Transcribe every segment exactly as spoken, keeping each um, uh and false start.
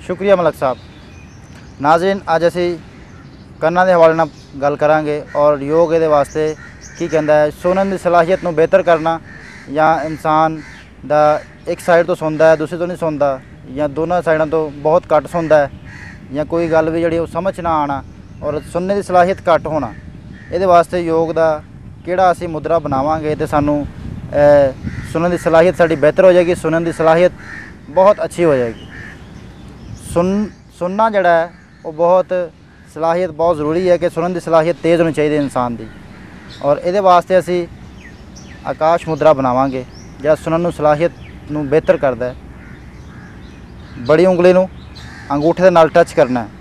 शुक्रिया मलक साहब। नाज़रीन, अज असी ਕੰਨਾਂ ਦੇ हवाले ਨਾਲ गल करांगे और योग ये वास्ते की कहता है। सुनन की सलाहियत को बेहतर करना या इंसान दा एक साइड तो सुनता है दूसरी तो नहीं सुनता, या दोनों साइडों तो बहुत घट सुनता है, या कोई गल भी जी समझ ना आना और सुनने की सलाहियत घट होना, ये वास्ते योग का किहड़ा असी मुद्रा बनावांगे तो सानू सुनने की सलाहियत साड़ी बेहतर हो जाएगी, सुनने की सलाहियत बहुत अच्छी हो जाएगी। सुन सुनना जड़ा है वो बहुत सलाहियत बहुत ज़रूरी है कि सुनने की सलाहियत तेज़ होनी चाहिए इंसान की, और ये वास्ते असी आकाश मुद्रा बनावांगे जिहड़ा सुनन सलाहियत नू बेहतर करता है। बड़ी उंगली नू अंगूठे दे नाल टच करना है,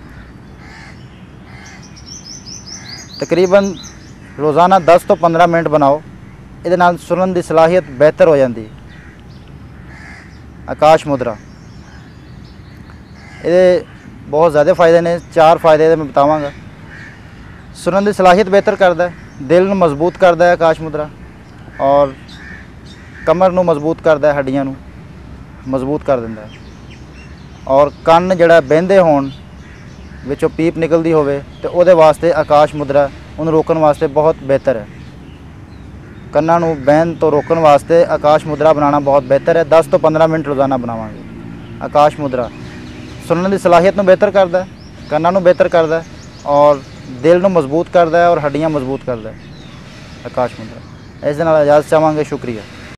तकरीबन रोज़ाना दस तो पंद्रह मिनट बनाओ, ये नाल सुनन की सलाहियत बेहतर हो जाती। आकाश मुद्रा ये बहुत ज़्यादा फ़ायदे ने, चार फ़ायदे मैं बतावांगा। सुनन की सलाहियत बेहतर करता है, दिल नू मजबूत करता है आकाश मुद्रा, और कमर नू मजबूत करता है, हड्डियां नू मजबूत कर दिंदा है, और कन्न जिहड़ा बहंदे होण विचों पीप निकलती होवे ते उहदे वास्ते आकाश मुद्रा उन्हें रोकण वास्ते बहुत बेहतर है। कन्नां नू बहन तो रोकण वास्ते आकाश मुद्रा बनाना बहुत बेहतर है। दस तो पंद्रह मिनट रोज़ाना बनावांगे। आकाश मुद्रा सुनने की सलाहियत में बेहतर करता है, कन्नां नू बेहतर करता है, और दिल नू मजबूत करता है, और हड्डियां मजबूत करता है। आकाश मुद्रा इस दे नाल इजाज़त चाहांगे। शुक्रिया।